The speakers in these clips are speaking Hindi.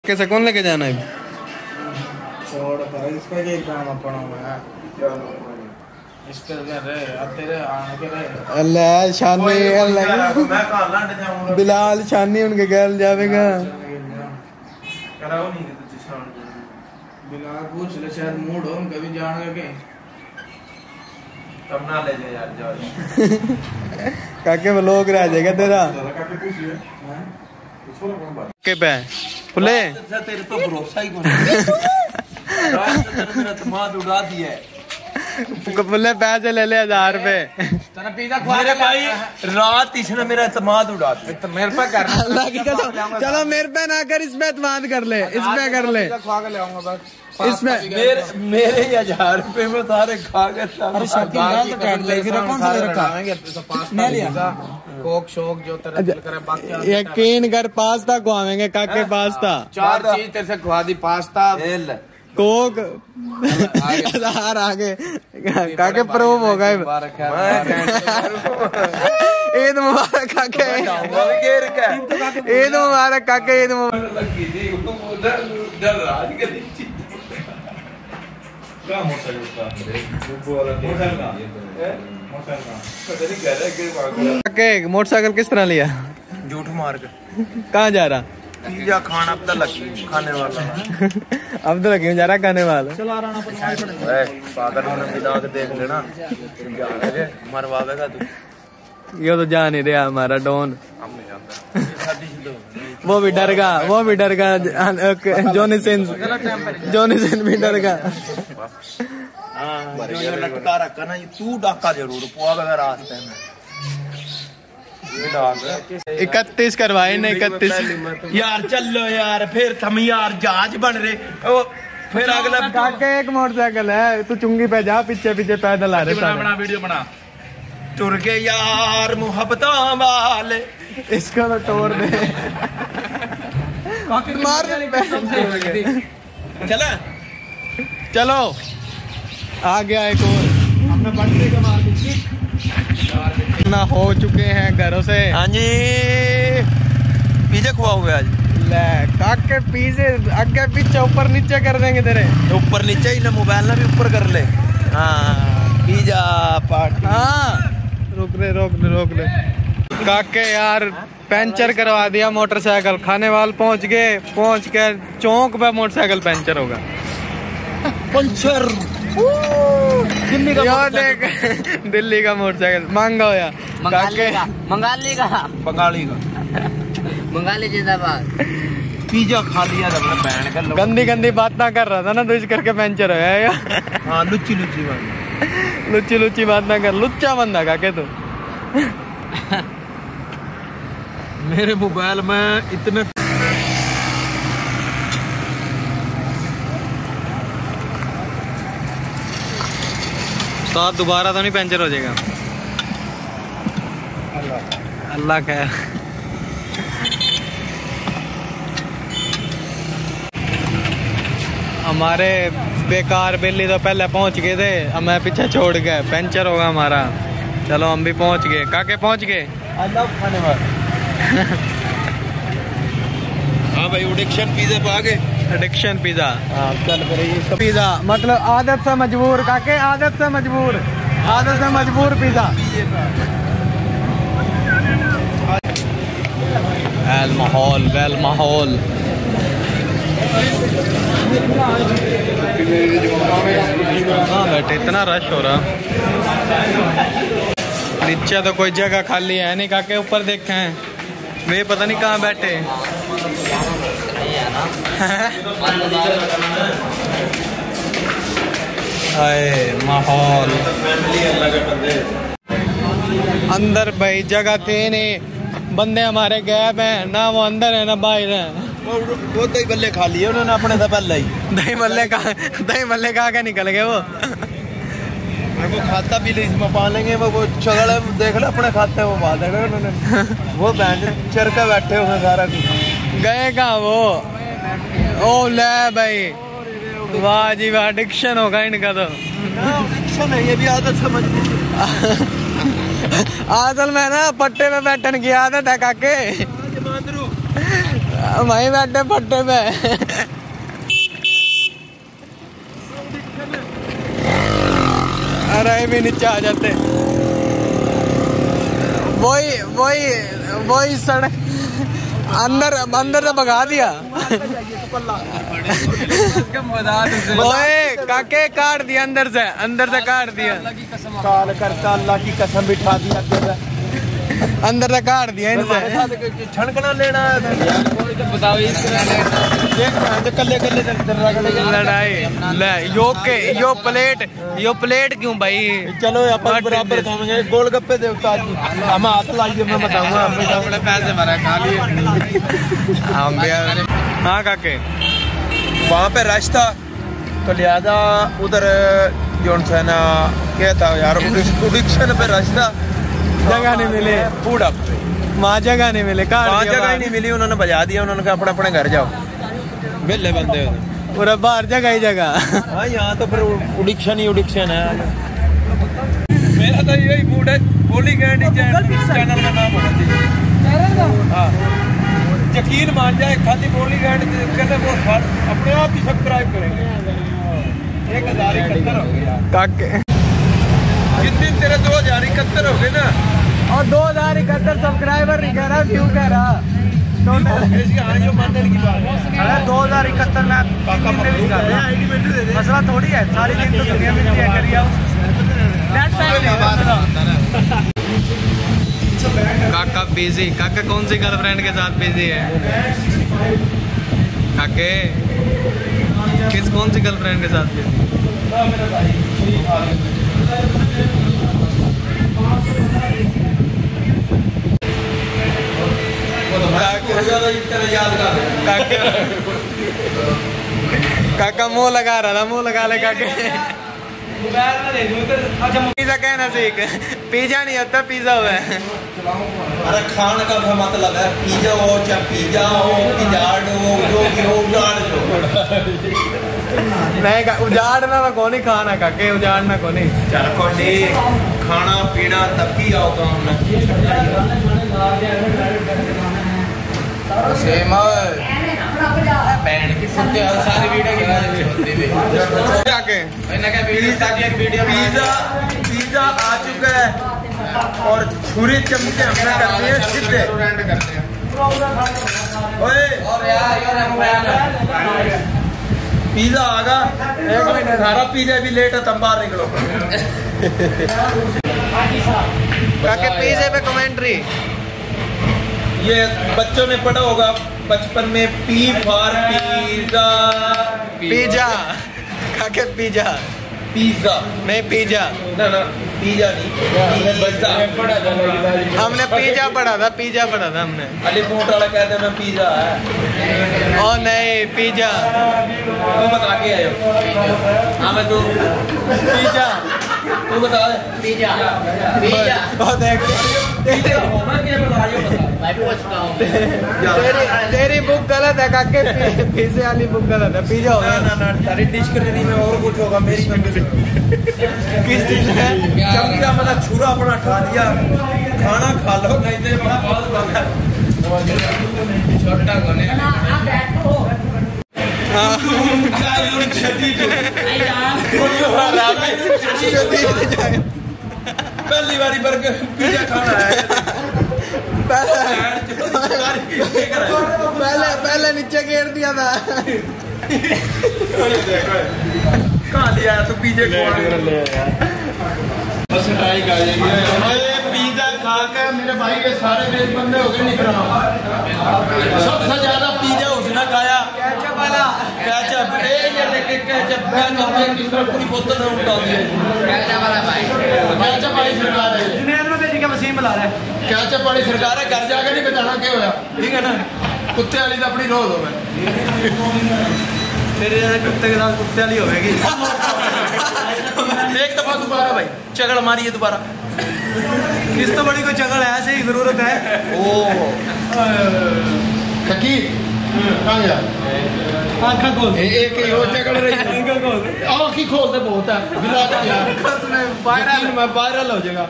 कैसे कौन लेके जाना है? छोड़ पर इसका क्या काम अपना है इसके रे तेरे आने के रे अल्लाह शानी अल्लाह मैं कहां लंड जाऊंगा बिलाल शानी उनके घर जावेगा कराओ नहीं कि तुझे शान बिलाल पूछ ले शायद मूड हो कभी जान के तब ना ले जा यार जाओ काके व्लॉग रह जाएगा तेरा के पे फुले तेरे तो भरोसा ही कोई रात तेरे मेरा दिमाग उड़ा दिया है फुले पैसे ले ले 1000 रुपए तना पिज्जा खवा मेरे भाई रात इसने मेरा इत्मीनाद उड़ा दिया तो मेरे पे कर अल्लाह की कसम चलो मेरे पे ना कर इस पे इत्मीनाद कर ले इस पे कर ले खवा के ले आऊंगा बस इसमें मेरे 1000 रुपए में सारे खा के अरे शकील मैं तो काट ले फिर कौन सा ले रखा तो पास्ता लिया कोक शोक जो तेरा दिल करे बाकी यकीन कर पास्ता खुआवेंगे काके पास्ता 4 चीज तेरे से खुआ दी पास्ता कोक 1000 आगे काके प्रूव हो गए ईद मुबारक काके ईद मुबारक काके ईद मुबारक। मोटरसाइकिल किस तरह लिया? झूठ मार के कहाँ जा रहा? पिज्जा खाना अब तक लगी खाने वाला अब तो लगी जा रहा खाने वाला पागल होने बिना के देख लेना मरवावेगा तू ये तो जान ही रहा हमारा डॉन हम नहीं जानता वो भी डर गा जॉनी सिंह भी डर गा लटका रखा ना तू डाका जरूर पुआवेगा रास्ते में 31 करवाए ना 31 यार चलो यार फिर हम यार जहाज बन रहे फिर अगला काके एक मोटरसाइकिल है तू चुंगी पे जा पीछे पीछे पैदल आ रहे बना वीडियो बना टुर के यार मोहब्बतां वाले इसको तो तोड़ दे मार चला चलो आ गया एक और हमने बंदे का मार ना हो चुके हैं घरों से। हाँ जी पिज्जा खुआ हुआ आज ले काके पिज्जे आगे पीछे ऊपर नीचे कर देंगे तेरे ऊपर नीचे ही ना मोबाइल ना भी ऊपर कर ले हाँ पिज्जा पार्टी हाँ रोक ले काके यार पंचर करवा दिया मोटरसाइकिल खाने वाले पहुंच के चौक पे मोटरसाइकिल पंचर होगा पंचर दिल्ली का मोटरसाइकिल महंगा होया बंगाली जिंदाबाद पिज्जा खा लिया था बैंड का गंदी बात ना कर रहा था ना तो इस करके पंचर होया हाँ लुच्ची बात ना कर लुच्चा बंदा काके तू मेरे मोबाइल में इतने साथ दोबारा तो नहीं पंचर हो जाएगा अल्लाह खैर हमारे बेकार बिल्ली तो पहले पहुंच गए थे अब मैं पीछे छोड़ गए पंचर होगा हमारा चलो हम भी पहुंच गए काके पहुंच गए खाने वाले हाँ भाई एडिक्शन पिज्जा पा गए एडिक्शन पिज्जा चल पिज्जा मतलब आदत से मजबूर काके आदत से मजबूर पिज्जा वेल माहौल हाँ बेटे इतना रश हो रहा नीचे तो कोई जगह खाली है नहीं काके ऊपर देखे हैं वे पता नहीं कहाँ बैठे माहौल अंदर भाई जगह थे नहीं बंदे हमारे गैप हैं ना वो अंदर है ना बाहर है वो दही बल्ले खा लिए उन्होंने अपने से पहले ही दही बल्ले कहाँ के निकल गए वो खाता भी इसमें पा लेंगे वो चगड़ देख ले अपने खाते वो पा देगा उन्होंने वो बैंड चरके बैठे हुए सारा कुछ गए कहाँ वो ओ ले भाई वाह जी वाह एडिक्शन होगा इनका तो एडिक्शन है ये भी आदत समझ असल में ना पट्टे में बैठने की आदत है काके वहीं बैठे पट्टे पे। अरे भी नीचे आ जाते। वही सड़क अंदर से भगा दिया। ओए काके काट दिया अंदर से काट दिया। काल करता अल्लाह की कसम बिठा दिया अंदर से काट दिया इनसे। छणकना लेना बताओ लड़ाई ले यो प्लेट क्यों भाई? चलो अपन बराबर खाएंगे। गोलगप्पे देवता जी हम हाथ लाइए मैं बताऊंगा। अपने पैसे भरा खा लिए। हाँ काके वहाँ पे रश था तो लिहाजा उधर जो है ना क्या था यार प्रोडिक्शन पे रश था। जगह नहीं मिली फूड अप वहाँ जगह नहीं मिली। वहाँ जगह ही नहीं मिली। उन्होंने बजा दिया। उन्होंने कहा अपने घर जाओ। वेले बंदे पूरा बाहर जगह ही जगह। हाँ यहाँ तो फिर उडिक्शन है। मेरा तो यही मूड है। होली कैंडी चैनल का नाम होना चाहिए। हाँ यकीन मान जाए खाली होली कैंडी कहते वो अपने आप ही सब्सक्राइब करेंगे। 1071 हो गया काके। जिस दिन तेरे 2071 हो गए ना और 2071 सब्सक्राइबर नहीं कह रहा क्यों कह रहा टोटल। हाँ जो मानने की बात है। 2071 में मसला थोड़ी है। सारी दिन तो दुनिया में क्या करिए। काका बिजी। काका कौन सी गर्लफ्रेंड के साथ बिजी है? काके कौन सी गर्लफ्रेंड के साथ बिजी? काका मुंह लगा रहा था। मुंह लगा ले काके। पिज्जा कहना सीख। पिज्जा नहीं होता पिज्जा हुआ है। अरे खाने का मतलब है पिज्जा हो चाहे पिज्जा हो पिजाड़ हो उजाड़ हो। नहीं उजाड़ना ना कौन ही खाना काके उजाड़ना कौन ही। चल कोई खाना पीना तब की आओ काम ना सेम बैंड की फुटे सारी वीडियो की बात होती है। जाके पिज्जा आ चुका है और छुरी चमचे हमने करते हैं सीधे। ओए पिज्जा आगा 1 मिनट सारा पिज्जा भी लेट है तब बाहर निकलो। काके पिज्जे पे कमेंट्री। ये बच्चों ने पढ़ा होगा बचपन में पी फॉर पिज्जा। पिज्जा काके पिज्जा नहीं पिज्जा ना पिज्जा नहीं पिज्जा हमने पिज्जा पढ़ा था हमने। अलीपुर वाला कहते हैं पिज्जा है। ओ नहीं पिज्जा तू बता के आयो। हाँ मैं तू पिज्जा तू बता पिज्जा देख तेरी बुक गलत है काके। पिज्जे वाली बुक गलत है। पिज्जा होगा ना तारी डिश करनी में और कुछ होगा। मेरी किस चीज है? चमचा मतलब छुरा अपना खा लिया। खाना खा लो नहीं तो छोटा कोने पहली बारी बर्गर पिज्जा खाना है। पहले नीचे गिर दिया था। कहाँ लिया तू पिज्जे बस ट्राई कर पिज्जा खा के मेरे भाई के सारे मेज बंदे हो गए निकल। सबसे ज्यादा पिज्जा उसने खाया केचप वाला। केचप पूरी बोतल में उठा दिया। केचप वाली सरकार है। वसीम बुला रहा है। केचप वाली सरकार है। घर जाके नहीं बताना क्या होया ठीक है ना। कुत्ते वाली तो अपनी रोज हो मैं तेरे जैसे कुत्ते के साथ कुत्ते वाली होगी। एक दफा दोबारा भाई चगड़ मारी है दोबारा। इस तो बड़ी कोई चगड़ है ऐसे ही जरूरत है। ओ खकी कहाँ गया? आँखा खोल। एक ही हो चगड़ रही है। आँखी खोलते बहुत है बिला वायरल हो जाएगा।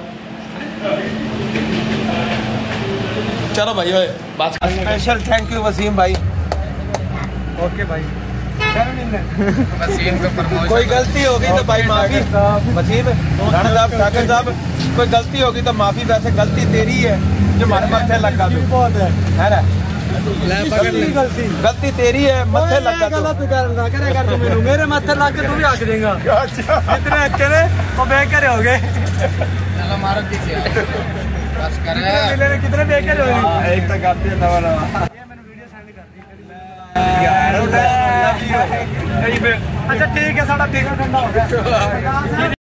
चलो भाई ओए बात स्पेशल थैंक यू वसीम भाई। ओके भाई। कोई गलती होगी तो भाई माफी। वसीम राणा साहब ठाकर साहब कोई गलती होगी तो माफी। वैसे गलती तेरी है जो हमारे मत्थे लगा तू है ना। गलती तेरी है मत्थे लगा तू। मेरे मत्थे लग के तू भी हक देगा। जितने अच्छे ने वो बेकार हो गए। चलो मारो कितने बेकार हो गए। एक तो गाते नवा नवा अच्छा ठीक है साढ़ा ठंडा हो गया।